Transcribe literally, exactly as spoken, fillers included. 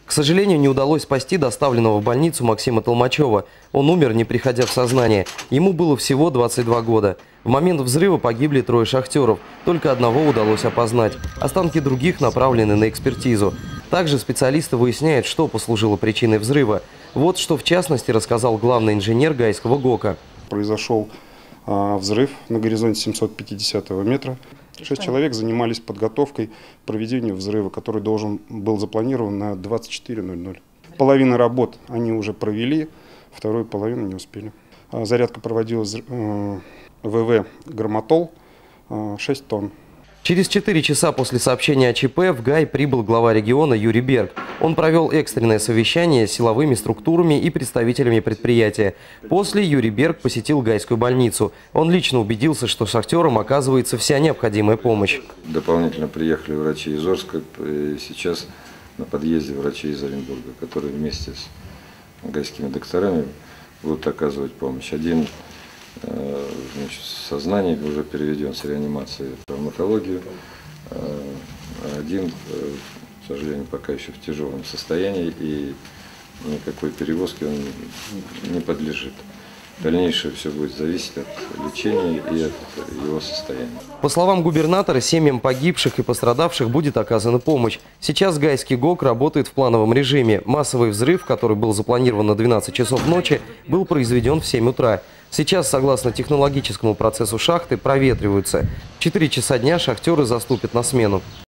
К сожалению, не удалось спасти доставленного в больницу Максима Толмачева. Он умер, не приходя в сознание. Ему было всего двадцать два года. В момент взрыва погибли трое шахтеров. Только одного удалось опознать. Останки других направлены на экспертизу. Также специалисты выясняют, что послужило причиной взрыва. Вот что в частности рассказал главный инженер Гайского ГОКа. Произошел а, взрыв на горизонте семьсот пятидесятого метра. Шесть человек занимались подготовкой к проведению взрыва, который должен был запланирован на двадцать четыре ноль ноль. Половина работ они уже провели, вторую половину не успели. Зарядка проводилась э, ВВ «Громотол», э, шесть тонн. Через четыре часа после сообщения о ЧП в Гай прибыл глава региона Юрий Берг. Он провел экстренное совещание с силовыми структурами и представителями предприятия. После Юрий Берг посетил Гайскую больницу. Он лично убедился, что шахтерам оказывается вся необходимая помощь. Дополнительно приехали врачи из Орска, и сейчас на подъезде врачи из Оренбурга, которые вместе с гайскими докторами будут оказывать помощь. Один Значит, сознание уже переведен с реанимации в травматологию. Один, к сожалению, пока еще в тяжелом состоянии и никакой перевозки он не подлежит. Дальнейшее все будет зависеть от лечения и от его состояния. По словам губернатора, семьям погибших и пострадавших будет оказана помощь. Сейчас Гайский ГОК работает в плановом режиме. Массовый взрыв, который был запланирован на двенадцать часов ночи, был произведен в семь утра. Сейчас, согласно технологическому процессу шахты, проветриваются. В четыре часа дня шахтеры заступят на смену.